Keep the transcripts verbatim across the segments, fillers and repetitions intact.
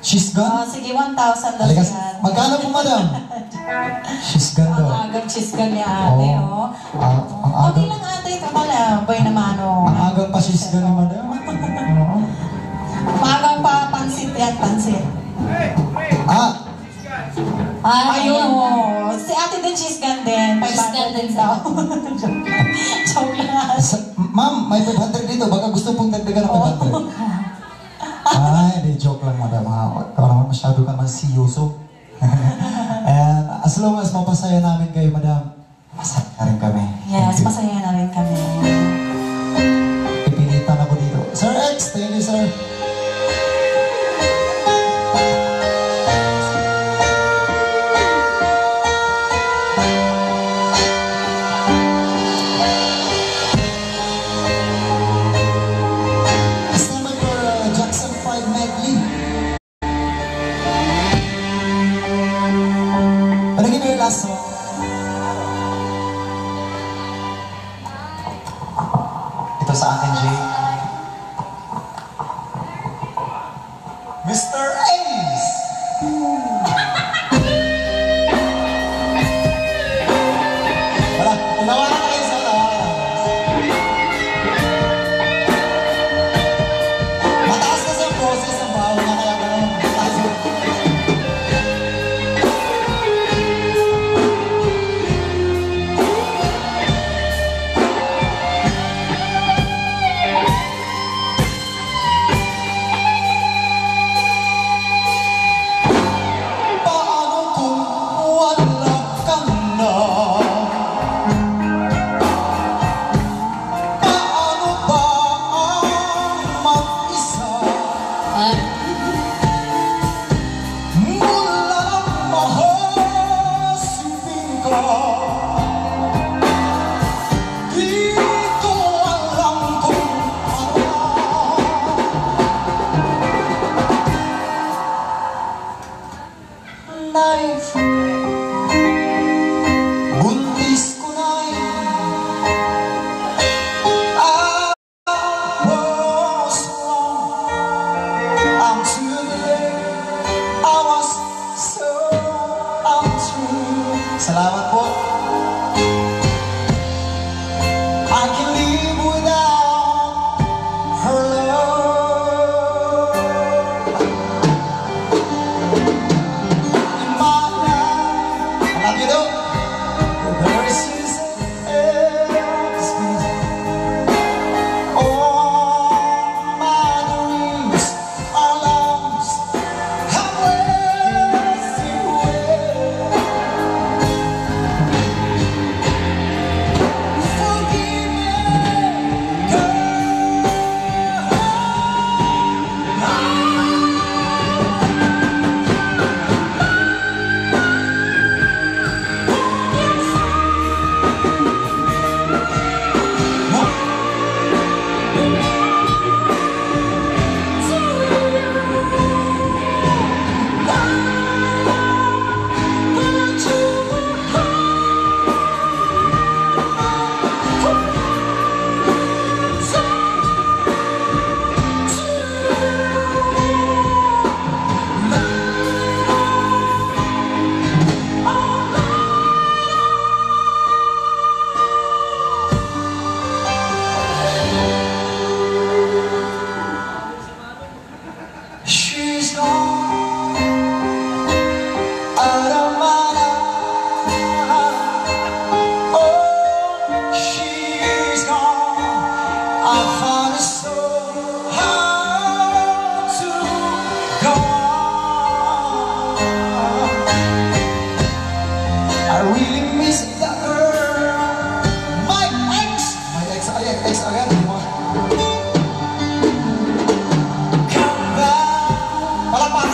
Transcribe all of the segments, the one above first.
She's gone? Oh, sige, one thousand daw Alikas, si ate. magkano po, madam? She's gone daw. Ang agang she's gone ni ate, oh. oh. Ah, ang Okay agang... lang ate, ito pala. Boy naman, oh. Ang agang pa she's gone ni madam. Oo. Magang pa pansit yan, pansit. Ah! Ay, ayun, oh. Si ate din she's gone din. five hundred din daw. Joke lang. Ma'am, may five hundred dito. Baka gusto pong dagdagan ng five hundred. Ay, di joke lang, madam. Ikaw naman masyado ka masiyoso. And as long as mapasaya namin kayo, madam, masaya na rin kami. Yes, masaya na rin kami. Ipilitan ako dito. Sir X, thank you, sir. So, ito sa akin, Jay. Mister Ace! Wala, unawa na kayo sa tawa. Mataas na sa process ng baho na kaya gano'n. Mataas yun. Salamat po. I can live without her love. In my life, I love you though. There is all my dreams are lost. I'm wasting away. Palakpakan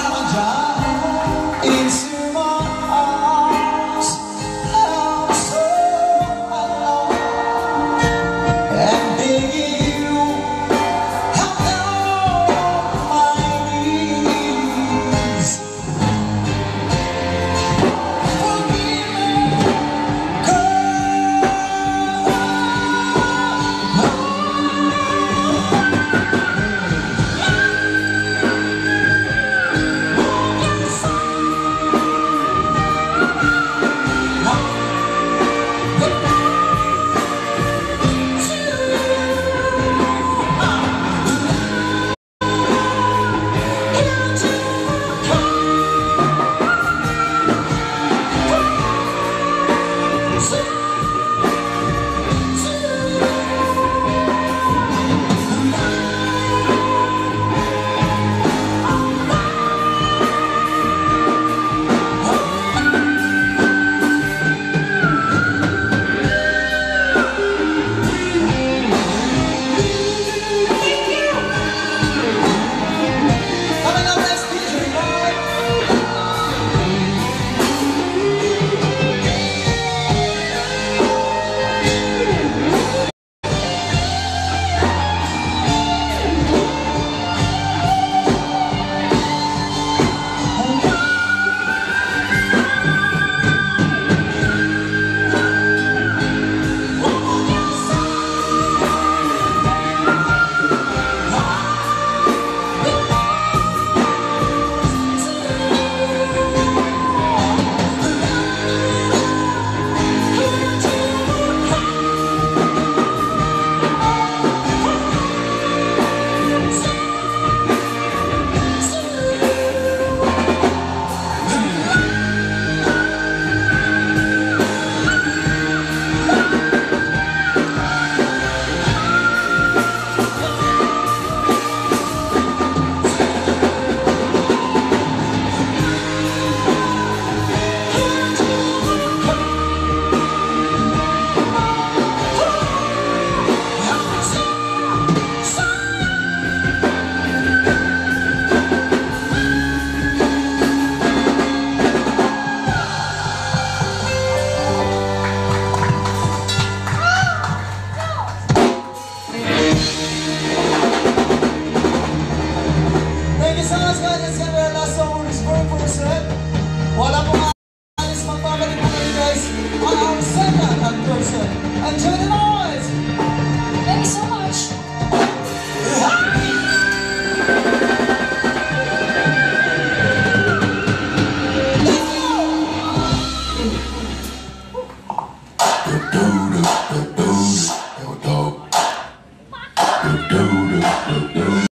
seconds kami ang last song for this per person. Wala pong alis, magbabalik po kayo guys. Ang second person. Enjoy the night!